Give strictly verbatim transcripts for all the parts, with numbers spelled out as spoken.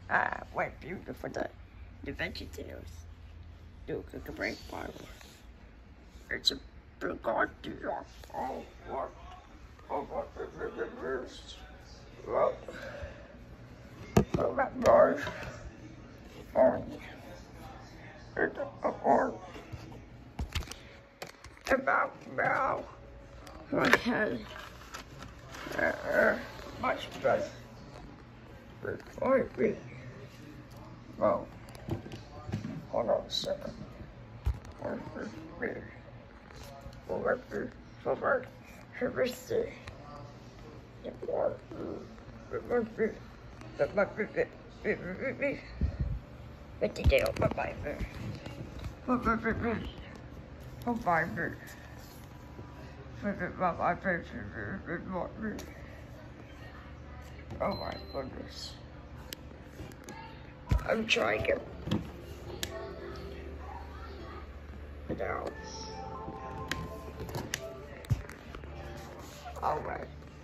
Ah, what beautiful the the Veggietales. Do cook a break bottle. It's a big idea. Oh, what? Oh, what is this? Look. Oh, that boy. Oh, it's a horn. About now. My head. Uh, much better. Before we go. Hold on a second. Over here. Over here. Over here. Over here. Over here. Over here. What did you do? Bye-bye. Bye-bye. Bye-bye. Oh my goodness. I'm trying it. Now. Alright.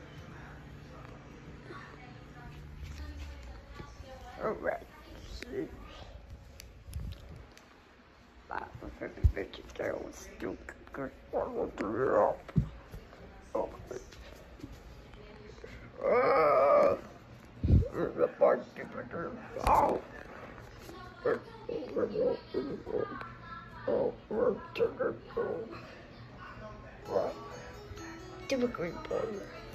Alright. See. That was a Veggietales still good. What will do it up? Okay. Uh, the bike is oh. Oh, we're gonna go. Right. Do a green boy.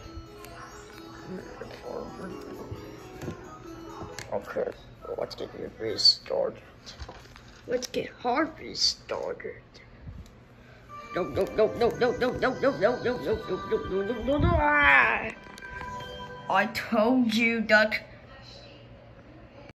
Okay, let's get your face started. Let's get Harvey started. No, no, no, no, no, no, no, no, no, no, no, no, no, no, no, no, no, I told you, Duck.